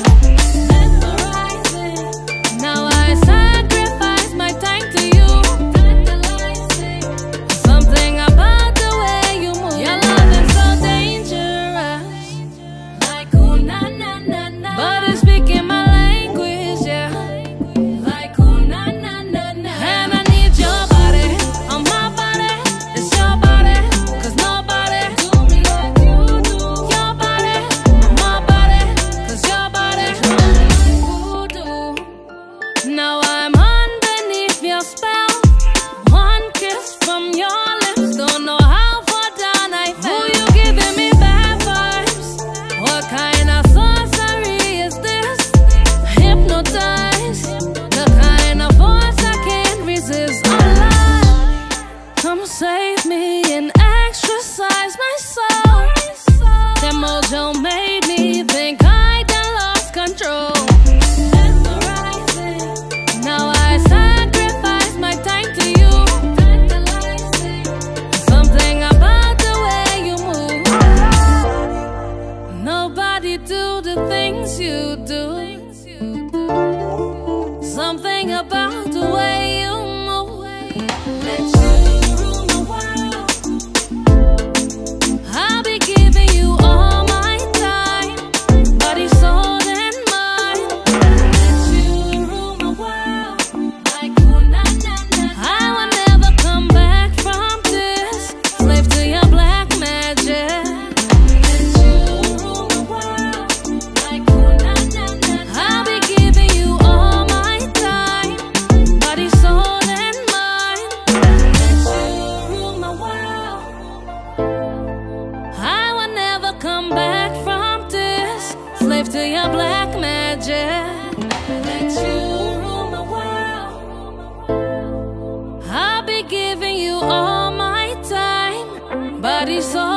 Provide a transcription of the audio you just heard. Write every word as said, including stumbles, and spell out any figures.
Now I'm underneath your spell. One kiss from your lips, don't know how far down I fell. Who you giving me bad vibes? What kind of sorcery is this? Hypnotized, the kind of force I can't resist. Allah, come save me and exercise my soul. That mojo made me think I done lost control. Do the things you do. Something about the way you move. Let you rule the world. I'll be giving you all my time, body, soul, and mind. Let you rule the world. Like ooh, na, na, na, na. I will never come back from this. Slave to your black magic. Come back from this, slave to your black magic. Let you rule the world. I'll be giving you all my time, body, soul.